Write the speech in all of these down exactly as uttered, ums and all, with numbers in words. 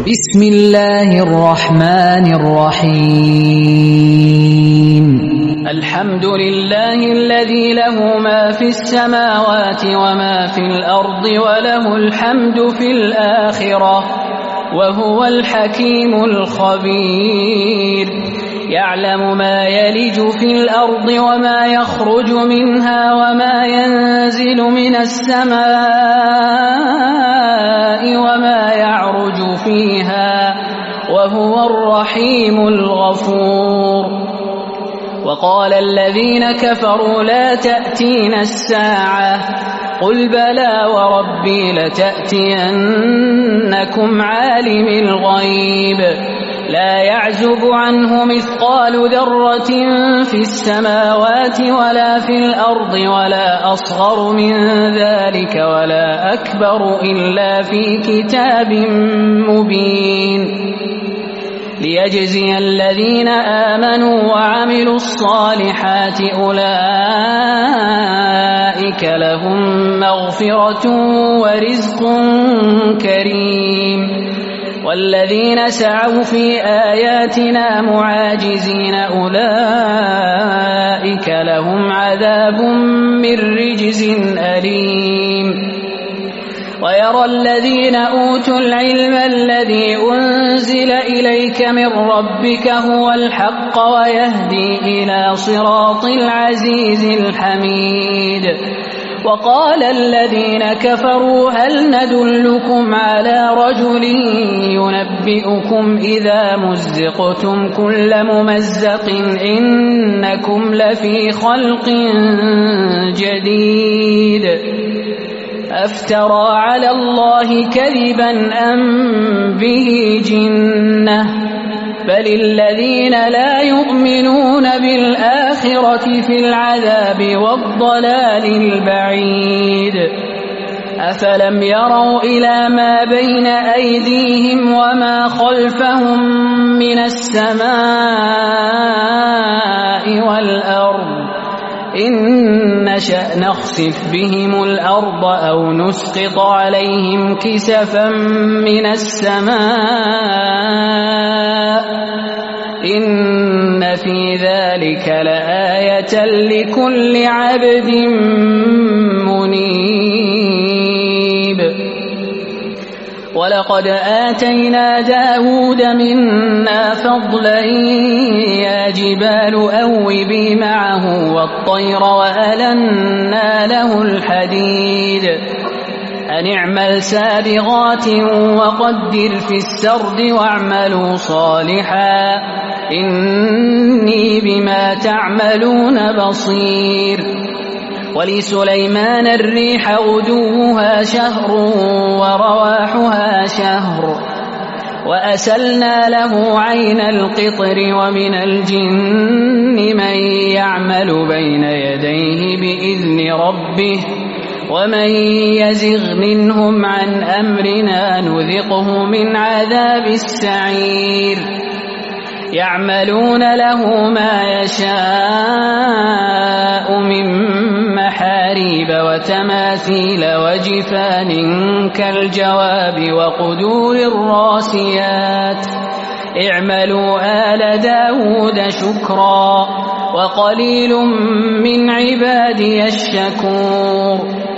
بسم الله الرحمن الرحيم الحمد لله الذي له ما في السماوات وما في الأرض وله الحمد في الآخرة وهو الحكيم الخبير يعلم ما يلج في الأرض وما يخرج منها وما ينزل من السماء وما يعرج فيها وهو الرحيم الغفور. وقال الذين كفروا لا تأتينا الساعة قل بلى وربي لتأتينكم عالم الغيب لا يعزب عنه مثقال ذرة في السماوات ولا في الأرض ولا أصغر من ذلك ولا أكبر إلا في كتاب مبين ليجزي الذين آمنوا وعملوا الصالحات أولئك لهم مغفرة ورزق كريم والذين سعوا في آياتنا معاجزين أولئك لهم عذاب من رجز أليم. ويرى الذين أوتوا العلم الذي أنزل إليك من ربك هو الحق ويهدي إلى صراط العزيز الحميد. وقال الذين كفروا هل ندلكم على رجل ينبئكم إذا مزقتم كل ممزق إنكم لفي خلق جديد أفترى على الله كذبا أم به جنة بل الذين لا يؤمنون بالآخرة في العذاب والضلال البعيد. أفلم يروا إلى ما بين أيديهم وما خلفهم من السماء والأرض إن نشأ نخسف بهم الأرض أو نسقط عليهم كسفا من السماء إن في ذلك لآية لكل عبد منيب. ولقد آتينا داود منا فضلا يا جبال أوبي معه والطير وألنا له الحديد أن اعمل سابغات وقدر في السرد واعملوا صالحا إني بما تعملون بصير. ولسليمان الريح غدوها شهر ورواحها شهر وأسلنا له عين القطر ومن الجن من يعمل بين يديه بإذن ربه ومن يزغ منهم عن أمرنا نذقه من عذاب السعير. يعملون له ما يشاء من محاريب وتماثيل وجفان كالجواب وقدور الراسيات اعملوا آل داود شكرا وقليل من عبادي الشكور.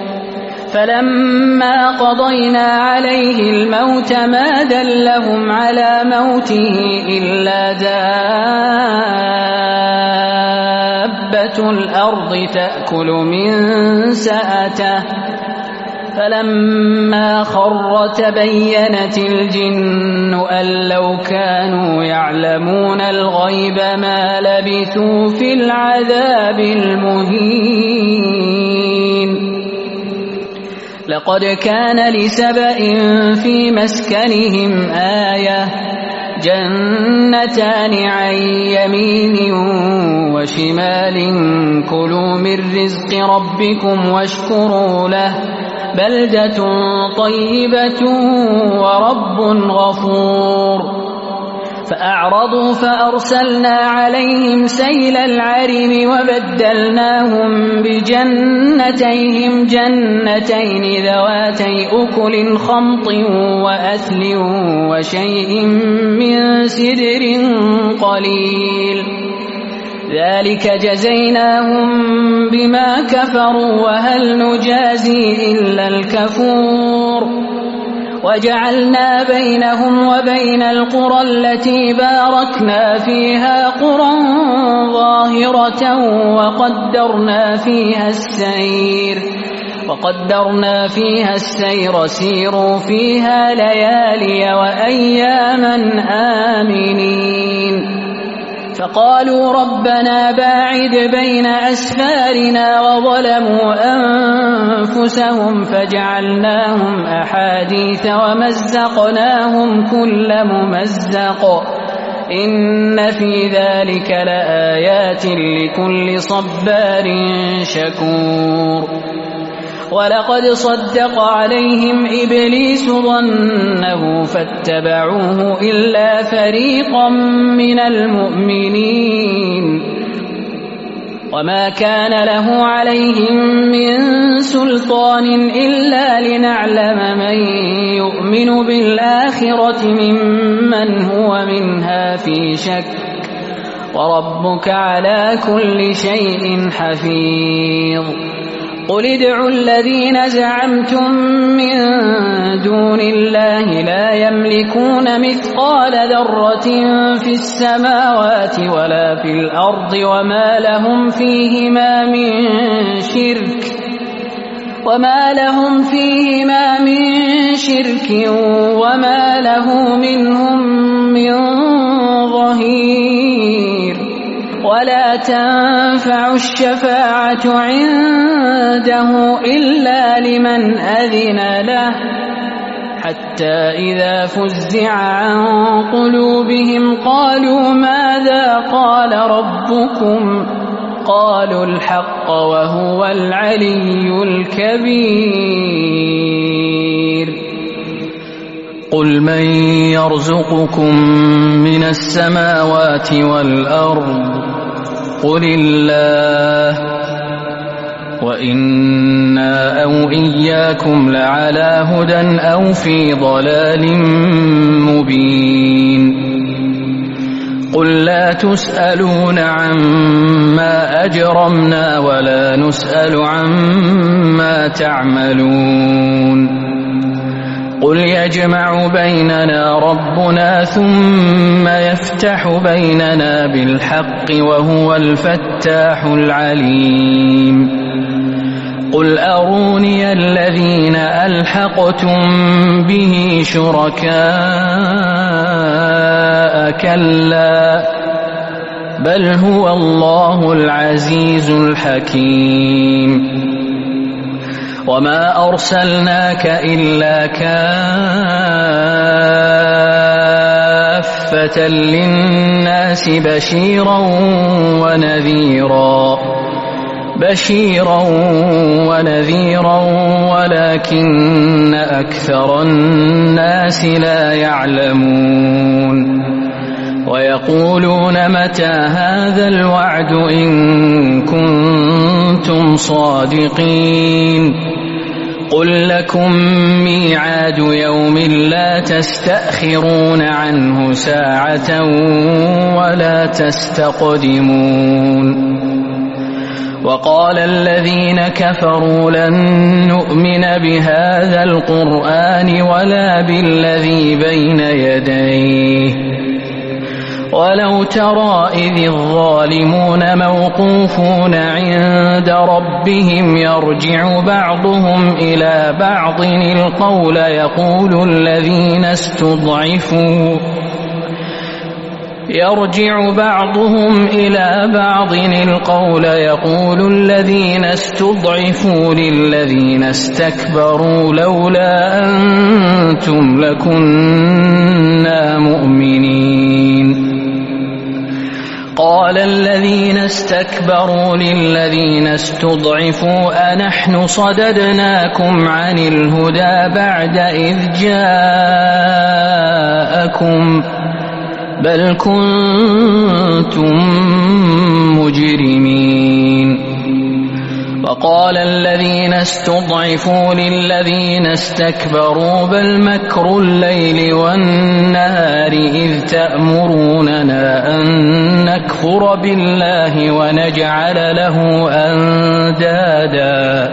فلما قضينا عليه الموت ما دلهم على موته إلا دابة الأرض تأكل من سأته فلما خر تبينت الجن أن لو كانوا يعلمون الغيب ما لبثوا في العذاب المهين. لقد كان لسبإ في مسكنهم آية جنتان عن يمين وشمال كلوا من رزق ربكم واشكروا له بلدة طيبة ورب غفور. فأعرضوا فأرسلنا عليهم سيل العرم وبدلناهم بجنتيهم جنتين ذواتي أكل خمط وأثل وشيء من سدر قليل ذلك جزيناهم بما كفروا وهل نجازي إلا الكفور وجعلنا بينهم وبين القرى التي باركنا فيها قرى ظاهرة وقدرنا فيها السير وقدرنا فيها السير سيروا فيها ليالي وأياما آمنين فقالوا ربنا باعد بين أسفارنا وظلموا أنفسهم فجعلناهم أحاديث ومزقناهم كل ممزق إن في ذلك لآيات لكل صبار شكور ولقد صدق عليهم إبليس ظنه فاتبعوه إلا فريقا من المؤمنين وما كان له عليهم من سلطان إلا لنعلم من يؤمن بالآخرة ممن هو منها في شك وربك على كل شيء حفيظ قل ادعوا الذين زعمتم من دون الله لا يملكون مثقال ذرة في السماوات ولا في الأرض وما لهم فيهما من شرك وما لهم فيهما من شرك وما له منهم من ظهير ولا تنفع الشفاعة عنده إلا لمن أذن له حتى إذا فزع عن قلوبهم قالوا ماذا قال ربكم قالوا الحق وهو العلي الكبير قل من يرزقكم من السماوات والأرض قل الله وإنا أو إياكم لعلى هدى أو في ضلال مبين قل لا تسألون عما أجرمنا ولا نسأل عما تعملون قل يجمع بيننا ربنا ثم يفتح بيننا بالحق وهو الفتاح العليم قل أروني الذين ألحقتم به شركاء كلا بل هو الله العزيز الحكيم وما أرسلناك إلا كافة للناس بشيرا ونذيرا بشيرا ونذيرا ولكن أكثر الناس لا يعلمون ويقولون متى هذا الوعد إن كنتم صادقين قل لكم ميعاد يوم لا تستأخرون عنه ساعة ولا تستقدمون وقال الذين كفروا لن نؤمن بهذا القرآن ولا بالذي بين يديه ولو ترى إذ الظالمون موقوفون عند ربهم يرجع بعضهم إلى بعض القول يقول الذين استضعفوا يرجع بعضهم إلى بعض القول يقول الذين استضعفوا للذين استكبروا لولا أنتم لكنا مؤمنين قال الذين استكبروا للذين استضعفوا أنحن صددناكم عن الهدى بعد إذ جاءكم بل كنتم مجرمين. وقال الذين استضعفوا للذين استكبروا بل مكر الليل والنهار إذ تأمروننا أن نكفر بالله ونجعل له أندادا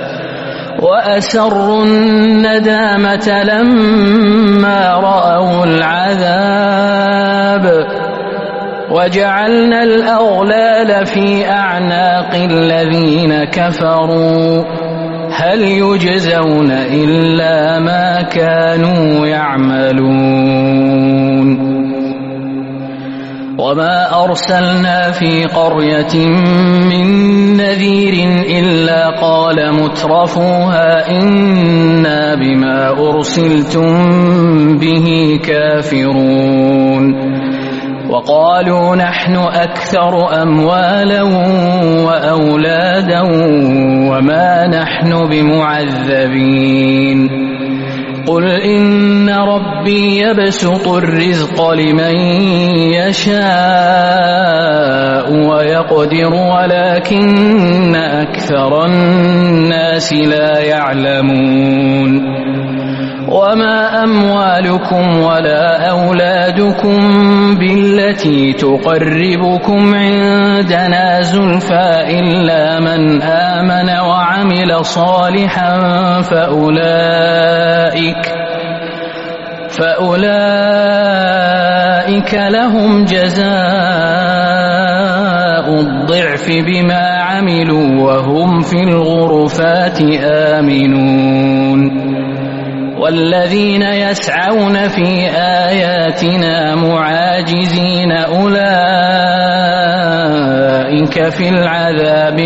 وأسروا الندامة لما رأوا العذاب وجعلنا الأغلال في أعناق الذين كفروا هل يجزون إلا ما كانوا يعملون. وما أرسلنا في قرية من نذير إلا قال مترفوها إنا بما أرسلتم به كافرون وقالوا نحن أكثر أموالا وأولادا وما نحن بمعذبين. قل إن ربي يبسط الرزق لمن يشاء ويقدر ولكن أكثر الناس لا يعلمون. وما أموالكم ولا أولادكم بالتي تقربكم عندنا زلفى إلا من آمن وعمل صالحا فأولئك فأولئك لهم جزاء الضعف بما عملوا وهم في الغرفات آمنون. والذين يسعون في آياتنا معاجزين أولئك في العذاب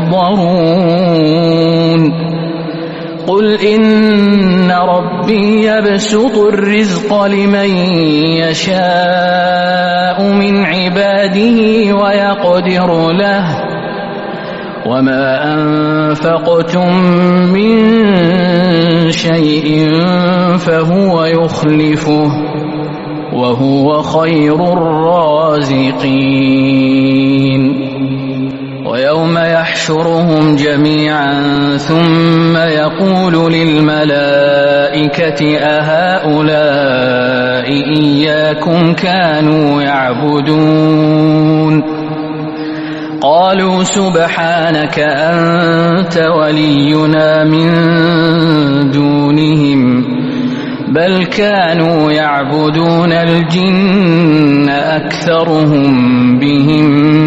محضرون. قل إن ربي يبسط الرزق لمن يشاء من عباده ويقدر له وما أنفقتم من شيء فهو يخلفه وهو خير الرازقين. ويوم يحشرهم جميعا ثم يقول للملائكة أهؤلاء إياكم كانوا يعبدون قالوا سبحانك أنت ولينا من دونهم بل كانوا يعبدون الجن أكثرهم بهم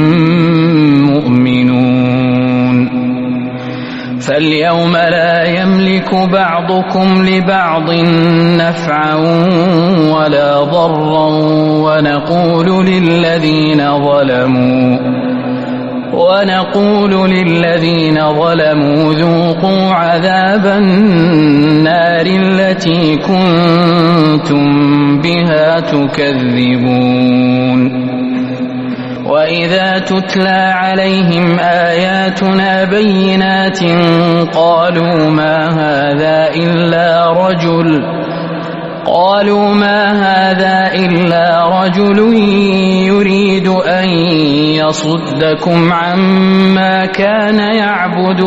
مؤمنون. فاليوم لا يملك بعضكم لبعض نفعا ولا ضرا ونقول للذين ظلموا ونقول للذين ظلموا ذوقوا عذاب النار التي كنتم بها تكذبون. وإذا تتلى عليهم آياتنا بينات قالوا ما هذا إلا رجل قالوا ما هذا إلا رجل يريد أن يصدكم عما كان يعبد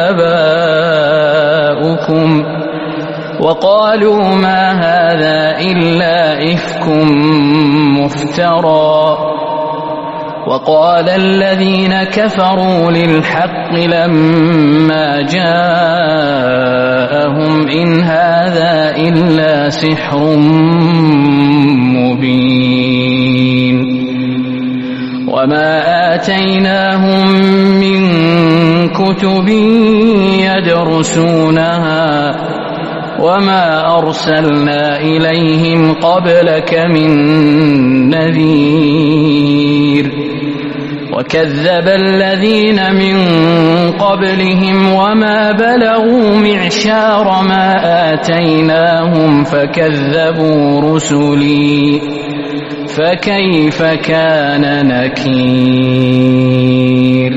آباؤكم وقالوا ما هذا إلا إفك مفترى. وقال الذين كفروا للحق لما جاءهم إن هذا إلا سحر مبين. وما آتيناهم من كتب يدرسونها وما أرسلنا إليهم قبلك من نذير. وكذب الذين من قبلهم وما بلغوا معشار ما آتيناهم فكذبوا رسلي فكيف كان نكير.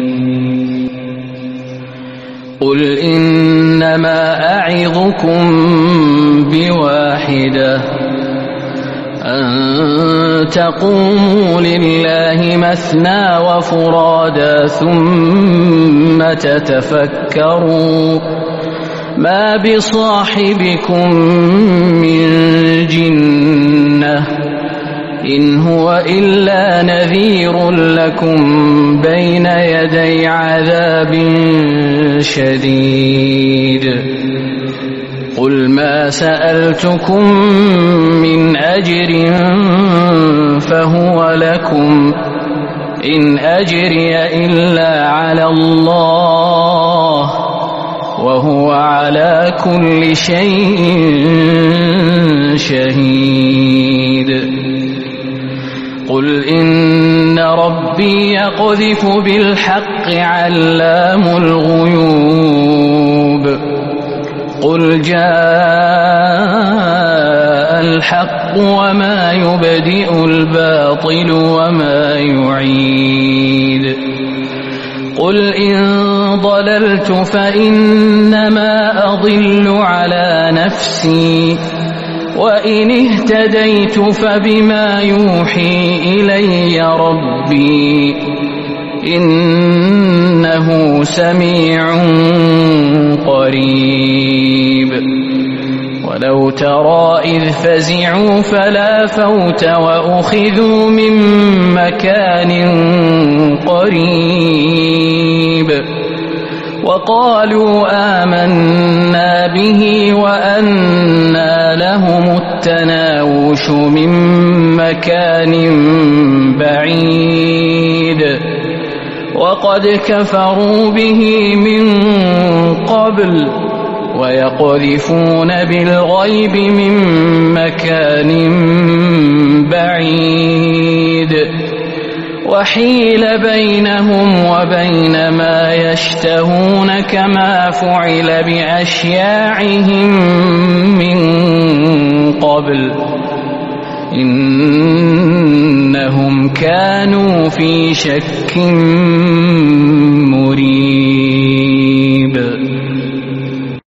قل إنما أعظكم بواحدة أن تقوموا لله مثنى وفرادا ثم تتفكروا ما بصاحبكم من جنة إن هو إلا نذير لكم بين يدي عذاب شديد قل ما سألتكم من أجر فهو لكم إن أجري إلا على الله وهو على كل شيء شهيد قل إن ربي يقذف بالحق علام الغيوب قل جاء الحق وما يبدئ الباطل وما يعيد قل إن ضللت فإنما أضل على نفسي وإن اهتديت فبما يوحي إلي ربي إنه سميع قريب ولو ترى إذ فزعوا فلا فوت وأخذوا من مكان قريب وقالوا آمنا به وأنى لهم التناوش من مكان بعيد وقد كفروا به من قبل ويقذفون بالغيب من مكان بعيد وحيل بينهم وبين ما يشتهون كما فعل بأشياعهم من قبل إنهم كانوا في شك